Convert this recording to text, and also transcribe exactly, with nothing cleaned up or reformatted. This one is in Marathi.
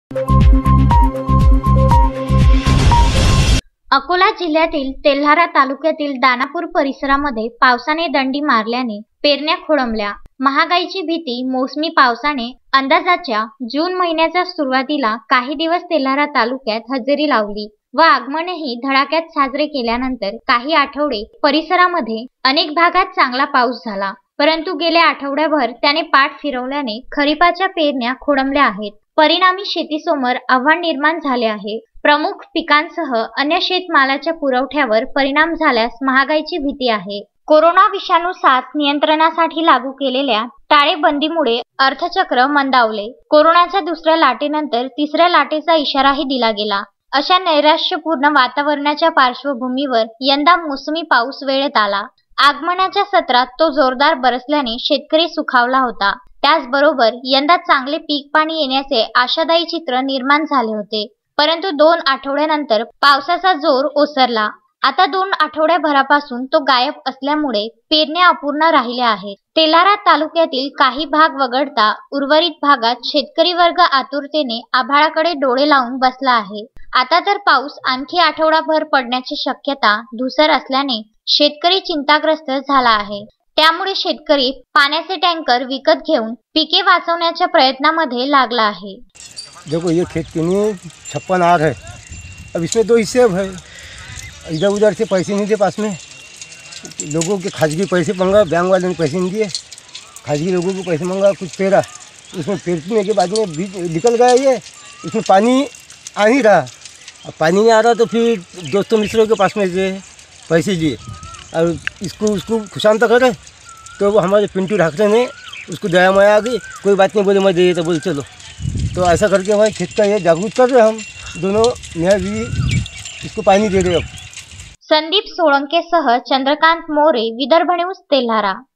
अकोला जिल्ह्यातील तेल्हारा तालुक्यातील दानापूर परिसरामध्ये पावसाने दंडी मारल्याने पेरण्या खोळंबल्या। महागाईची भीती, मोसमी पावसाने अंदाजाच्या जून महिन्याच्या सुरुवातीला काही दिवस तेल्हारा तालुक्यात हजेरी लावली व आगमनही धडाक्यात साजरे केल्यानंतर काही आठवडे परिसरामध्ये अनेक भागात चांगला पाऊस झाला, परंतु गेल्या आठवड्याभर त्याने पाठ फिरवल्याने खरीपाच्या पेरण्या खोळंबल्या आहेत। परिणामी शेतीसमोर आव्हान निर्माण झाले आहे। प्रमुख पिकांसह अन्य शेतमालाच्या पुरवठ्यावर परिणाम झाल्यास महागाईची भीती आहे। कोरोना विषाणू साथ नियंत्रणासाठी लागू केलेल्या टाळेबंदीमुळे अर्थचक्र मंदावले। कोरोनाच्या दुसऱ्या लाटेनंतर तिसऱ्या लाटेचा इशाराही दिला गेला। अशा नैराश्यपूर्ण वातावरणाच्या पार्श्वभूमीवर यंदा मोसमी पाऊस वेळेत आला। आगमनाच्या सत्रात तो जोरदार बरसल्याने शेतकरी सुखावला होता। त्याचबरोबर यंदा चांगले पीक पाणी येण्याचे आशादायी चित्र निर्माण झाले होते, परंतु दोन आठवड्यानंतर पावसाचा जोर ओसरला। आता दोन आठवड्याभरापासून तो गायब असल्यामुळे पेरण्या अपूर्ण राहिल्या आहेत। तेल्हारा तालुक्यातील काही भाग वगळता उर्वरित भागात शेतकरी वर्ग आतुरतेने आभाळाकडे डोळे लावून बसला आहे। आता तर पाऊस आणखी आठवडाभर पडण्याची शक्यता धुसर असल्याने शेतकरी चिंताग्रस्त झाला आहे। त्यामुळे शेतकरी पाण्याचे टँकर विकत घेऊन पिके वाचवण्याच्या प्रयत्नामध्ये लागला आहे। देखो ये खेत के लिए छप्पन आर है, अब इसमें दो हिस्से है। इधर उधर से पैसे नहीं दे, पास में लोगों के खाजगी पैसे मंगा, बैंक वाले ने पैसे नहीं दिए, खाजगी लोगों को पैसे मंगा, कुछ पेरा, उसमें पेरने के बाद में बीज निकल गया। ये इसमें पानी आ नहीं रहा, अब पानी नहीं आ रहा तो फिर दोस्तों मित्रों के पास में से पैसे लिए और इसको उसको खुशांत करे तो वो हमारे पिंटू ढाकरे ने उसको दया माया आ गई, कोई बात नहीं बोले, मैं दे तो बोले चलो। तो ऐसा करके हमारे खेत का ये जागरूक कर रहे हम दोनों मियाँ बीवी, इसको पानी दे रहे अब। संदीप सोळंकेसह चंद्रकांत मोरे, विदर्भ न्यूज, तेल्हारा।